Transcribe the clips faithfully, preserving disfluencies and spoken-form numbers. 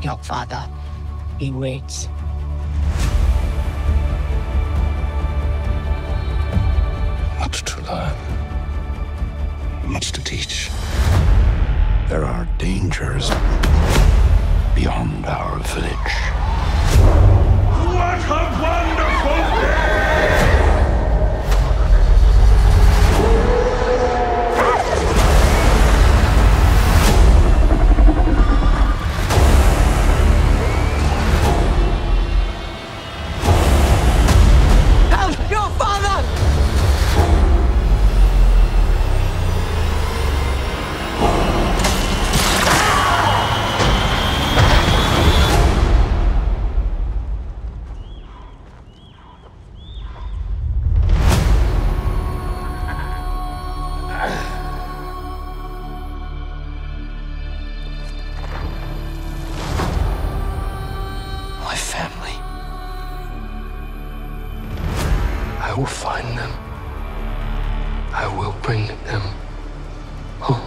Your father, he waits. Much to learn. Much to teach. There are dangers beyond our village. What a wonderful day! Help your father! My family. I will find them. I will bring them home.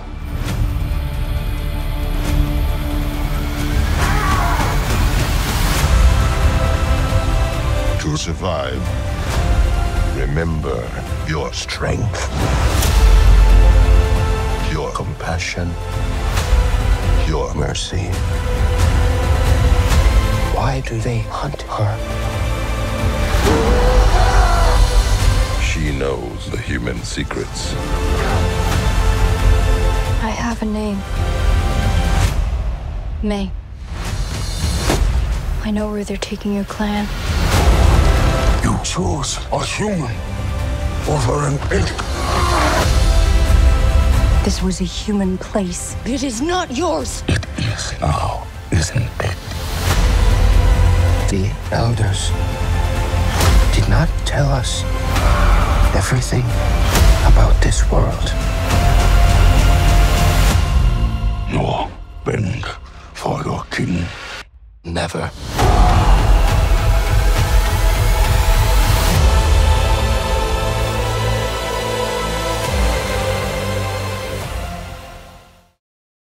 To survive, remember your strength, your compassion, your mercy. Why do they hunt her? She knows the human secrets. I have a name. May. I know where they're taking your clan. You chose a human over an elk. This was a human place. It is not yours! It is now, isn't it? The elders did not tell us everything about this world. Nor bend for your king. Never.